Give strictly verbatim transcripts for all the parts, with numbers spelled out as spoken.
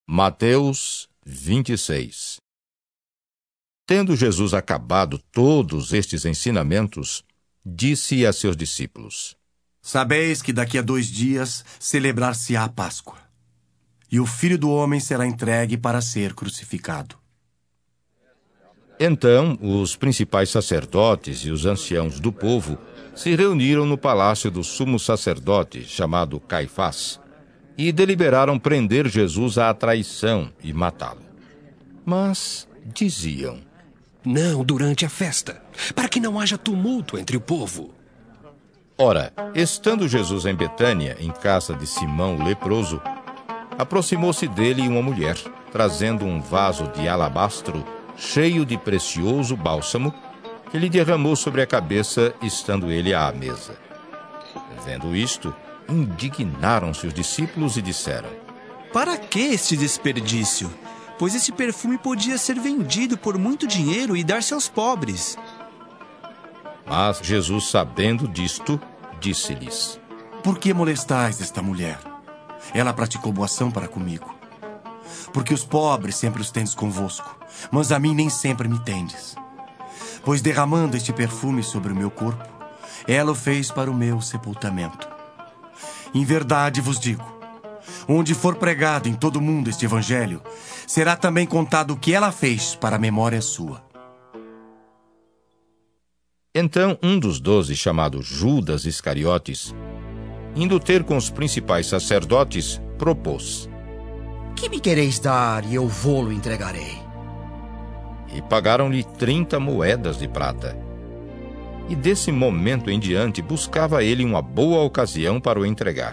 Mateus vinte e seis. Tendo Jesus acabado todos estes ensinamentos, disse a seus discípulos: Sabeis que daqui a dois dias celebrar-se-á a Páscoa, e o Filho do Homem será entregue para ser crucificado. Então os principais sacerdotes e os anciãos do povo se reuniram no palácio do sumo sacerdote, chamado Caifás, e deliberaram prender Jesus à traição e matá-lo. Mas diziam: Não durante a festa, para que não haja tumulto entre o povo. Ora, estando Jesus em Betânia, em casa de Simão o leproso, aproximou-se dele uma mulher, trazendo um vaso de alabastro cheio de precioso bálsamo, que lhe derramou sobre a cabeça, estando ele à mesa. Vendo isto, indignaram-se os discípulos e disseram: Para que este desperdício? Pois esse perfume podia ser vendido por muito dinheiro e dar-se aos pobres. Mas Jesus, sabendo disto, disse-lhes: Por que molestais esta mulher? Ela praticou boa ação para comigo. Porque os pobres sempre os tendes convosco, mas a mim nem sempre me tendes. Pois derramando este perfume sobre o meu corpo, ela o fez para o meu sepultamento. Em verdade vos digo, onde for pregado em todo o mundo este evangelho, será também contado o que ela fez para a memória sua. Então um dos doze, chamado Judas Iscariotes, indo ter com os principais sacerdotes, propôs: Que me quereis dar e eu vô-lo entregarei? E pagaram-lhe trinta moedas de prata. E desse momento em diante buscava ele uma boa ocasião para o entregar.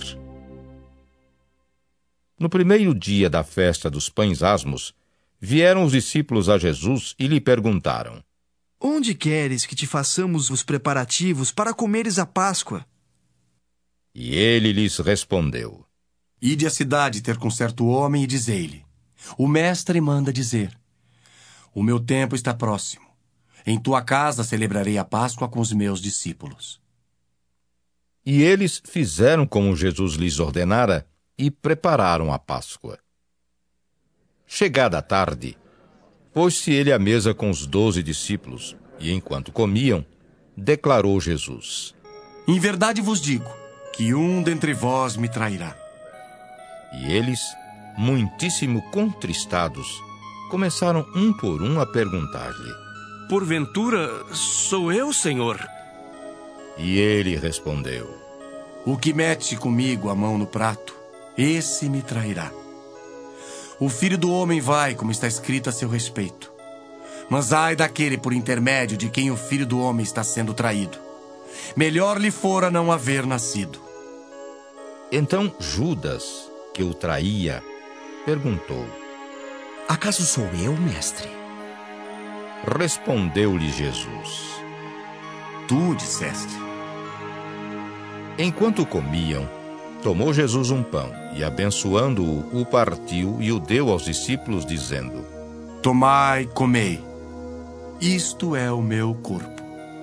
No primeiro dia da festa dos pães asmos, vieram os discípulos a Jesus e lhe perguntaram: Onde queres que te façamos os preparativos para comeres a Páscoa? E ele lhes respondeu: Ide à cidade ter com certo homem e dizei-lhe: O mestre manda dizer: O meu tempo está próximo. Em tua casa celebrarei a Páscoa com os meus discípulos. E eles fizeram como Jesus lhes ordenara e prepararam a Páscoa. Chegada a tarde, pôs-se ele à mesa com os doze discípulos, e enquanto comiam, declarou Jesus: Em verdade vos digo que um dentre vós me trairá. E eles, muitíssimo contristados, começaram um por um a perguntar-lhe: Porventura, sou eu, Senhor? E ele respondeu: O que mete comigo a mão no prato, esse me trairá. O Filho do Homem vai, como está escrito a seu respeito. Mas ai daquele por intermédio de quem o Filho do Homem está sendo traído. Melhor lhe fora não haver nascido. Então Judas, que o traía, perguntou: Acaso sou eu, mestre? Respondeu-lhe Jesus: Tu disseste. Enquanto comiam, tomou Jesus um pão e, abençoando-o, o partiu e o deu aos discípulos, dizendo: Tomai, comei. Isto é o meu corpo.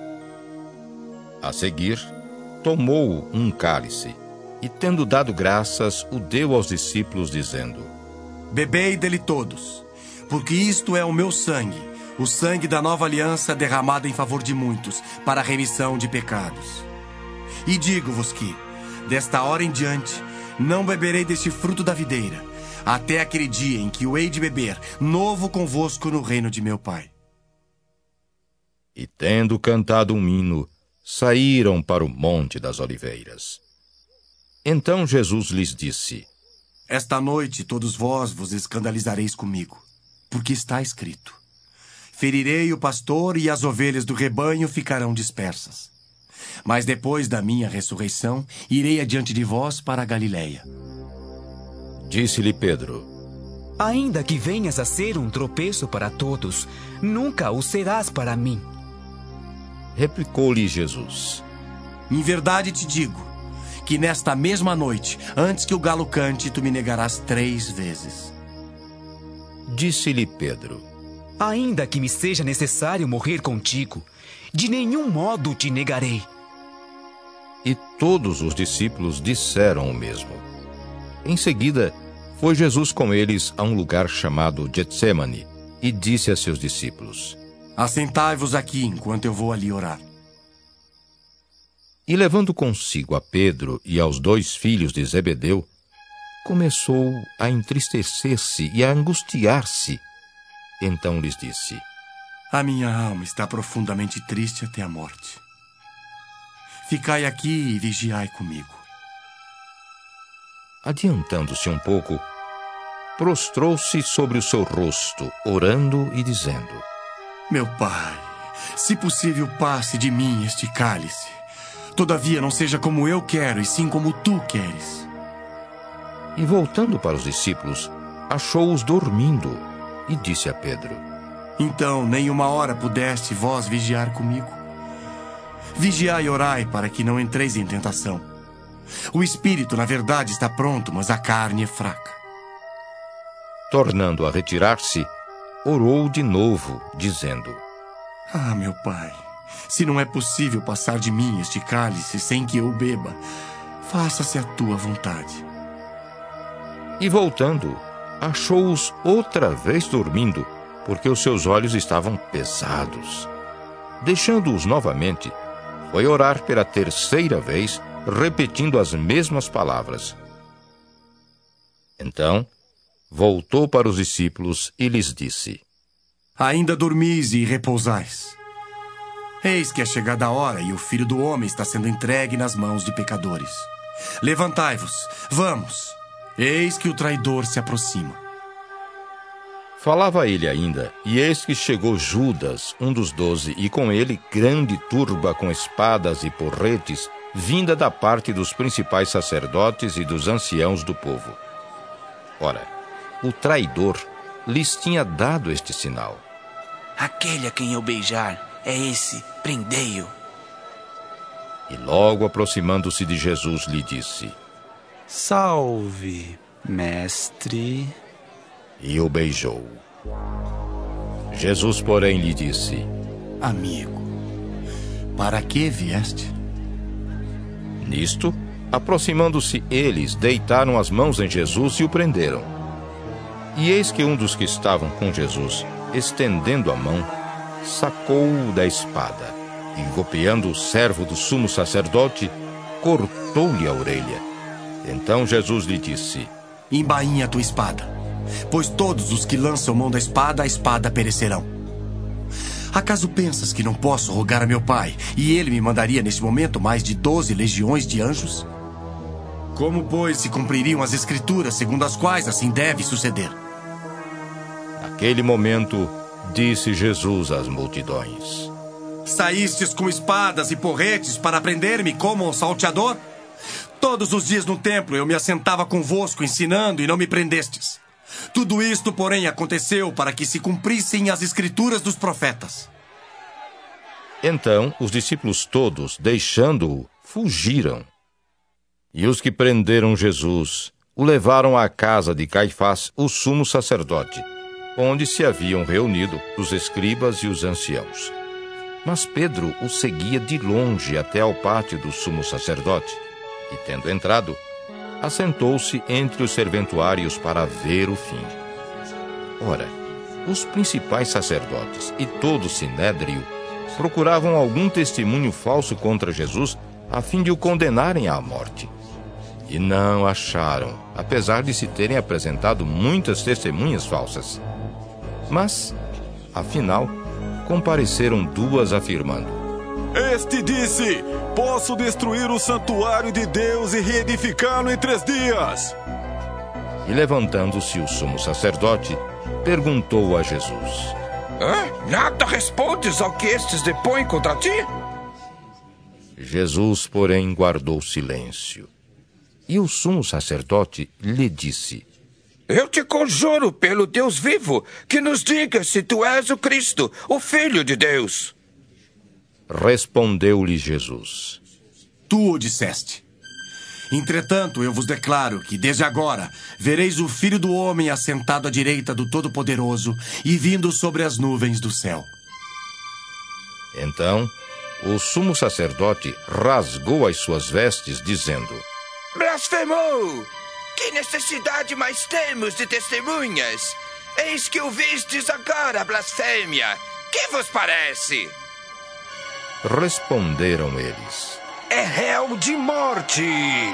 A seguir, tomou um cálice e, tendo dado graças, o deu aos discípulos, dizendo: Bebei dele todos, porque isto é o meu sangue, o sangue da nova aliança derramado em favor de muitos, para a remissão de pecados. E digo-vos que, desta hora em diante, não beberei deste fruto da videira, até aquele dia em que o hei de beber, novo convosco no reino de meu Pai. E tendo cantado um hino, saíram para o Monte das Oliveiras. Então Jesus lhes disse: Esta noite todos vós vos escandalizareis comigo, porque está escrito: Ferirei o pastor e as ovelhas do rebanho ficarão dispersas. Mas depois da minha ressurreição, irei adiante de vós para a Galileia. Disse-lhe Pedro: Ainda que venhas a ser um tropeço para todos, nunca o serás para mim. Replicou-lhe Jesus: Em verdade te digo, que nesta mesma noite, antes que o galo cante, tu me negarás três vezes. Disse-lhe Pedro: Ainda que me seja necessário morrer contigo, de nenhum modo te negarei. E todos os discípulos disseram o mesmo. Em seguida, Foi Jesus com eles a um lugar chamado Getsêmani e disse a seus discípulos: Assentai-vos aqui enquanto eu vou ali orar. E levando consigo a Pedro e aos dois filhos de Zebedeu, começou a entristecer-se e a angustiar-se. Então lhes disse: A minha alma está profundamente triste até a morte. Ficai aqui e vigiai comigo. Adiantando-se um pouco, prostrou-se sobre o seu rosto, orando e dizendo: Meu pai, se possível, passe de mim este cálice. Todavia, não seja como eu quero, e sim como tu queres. E voltando para os discípulos, achou-os dormindo, e disse a Pedro: Então, nem uma hora pudeste vós vigiar comigo? Vigiai e orai para que não entreis em tentação. O espírito, na verdade, está pronto, mas a carne é fraca. Tornando a retirar-se, orou de novo, dizendo: Ah, meu pai, se não é possível passar de mim este cálice sem que eu o beba, faça-se a tua vontade. E voltando, achou-os outra vez dormindo, porque os seus olhos estavam pesados. Deixando-os novamente, foi orar pela terceira vez, repetindo as mesmas palavras. Então, voltou para os discípulos e lhes disse: Ainda dormis e repousais. Eis que é chegada a hora e o Filho do Homem está sendo entregue nas mãos de pecadores. Levantai-vos, vamos. Eis que o traidor se aproxima. Falava ele ainda, e eis que chegou Judas, um dos doze, e com ele grande turba com espadas e porretes, vinda da parte dos principais sacerdotes e dos anciãos do povo. Ora, o traidor lhes tinha dado este sinal: Aquele a quem eu beijar é esse, prendei-o. E logo aproximando-se de Jesus, lhe disse: Salve, mestre. E o beijou. Jesus, porém, lhe disse: Amigo, para que vieste? Nisto, aproximando-se eles, deitaram as mãos em Jesus e o prenderam. E eis que um dos que estavam com Jesus, estendendo a mão, sacou-o da espada, e golpeando o servo do sumo sacerdote, cortou-lhe a orelha. Então Jesus lhe disse: Embainha a tua espada, pois todos os que lançam mão da espada, a espada perecerão. Acaso pensas que não posso rogar a meu pai, e ele me mandaria neste momento mais de doze legiões de anjos? Como, pois, se cumpririam as escrituras segundo as quais assim deve suceder? Naquele momento, disse Jesus às multidões: Saístes com espadas e porretes para prender-me como um salteador? Todos os dias no templo eu me assentava convosco ensinando e não me prendestes. Tudo isto, porém, aconteceu para que se cumprissem as escrituras dos profetas. Então os discípulos todos, deixando-o, fugiram. E os que prenderam Jesus o levaram à casa de Caifás, o sumo sacerdote, onde se haviam reunido os escribas e os anciãos. Mas Pedro o seguia de longe até ao pátio do sumo sacerdote, e, tendo entrado, assentou-se entre os serventuários para ver o fim. Ora, os principais sacerdotes e todo o sinédrio procuravam algum testemunho falso contra Jesus, a fim de o condenarem à morte. E não acharam, apesar de se terem apresentado muitas testemunhas falsas. Mas, afinal, compareceram duas afirmando: Este disse: Posso destruir o santuário de Deus e reedificá-lo em três dias. E levantando-se o sumo sacerdote, perguntou a Jesus: Hã? Nada respondes ao que estes depõem contra ti? Jesus, porém, guardou silêncio. E o sumo sacerdote lhe disse: Eu te conjuro pelo Deus vivo, que nos diga se tu és o Cristo, o Filho de Deus. Respondeu-lhe Jesus: Tu o disseste. Entretanto, eu vos declaro que, desde agora, vereis o Filho do Homem assentado à direita do Todo-Poderoso e vindo sobre as nuvens do céu. Então, o sumo sacerdote rasgou as suas vestes, dizendo: Blasfemou! Que necessidade mais temos de testemunhas? Eis que ouvistes agora a blasfêmia. Que vos parece? Responderam eles: É réu de morte.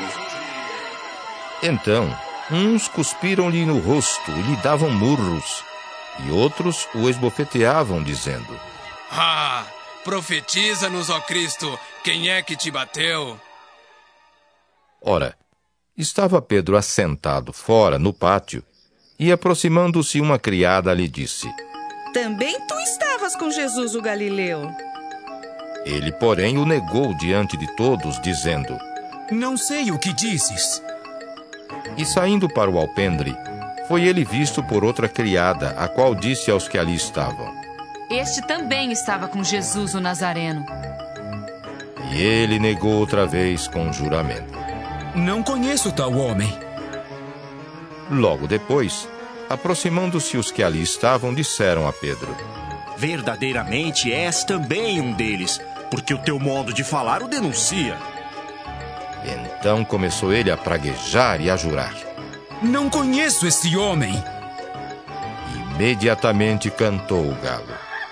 Então, uns cuspiram-lhe no rosto e lhe davam murros, e outros o esbofeteavam, dizendo: Ah, profetiza-nos, ó Cristo, quem é que te bateu? Ora, estava Pedro assentado fora, no pátio, e aproximando-se uma criada lhe disse: Também tu estavas com Jesus o Galileu. Ele, porém, o negou diante de todos, dizendo: Não sei o que dizes. E saindo para o alpendre, foi ele visto por outra criada, a qual disse aos que ali estavam: Este também estava com Jesus o Nazareno. E ele negou outra vez com juramento: Não conheço tal homem. Logo depois, aproximando-se os que ali estavam, disseram a Pedro: Verdadeiramente és também um deles, porque o teu modo de falar o denuncia. Então começou ele a praguejar e a jurar: Não conheço esse homem. Imediatamente cantou o galo.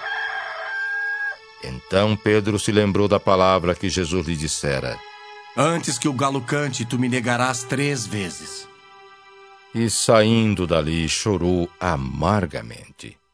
Então Pedro se lembrou da palavra que Jesus lhe dissera: Antes que o galo cante, tu me negarás três vezes. E saindo dali chorou amargamente.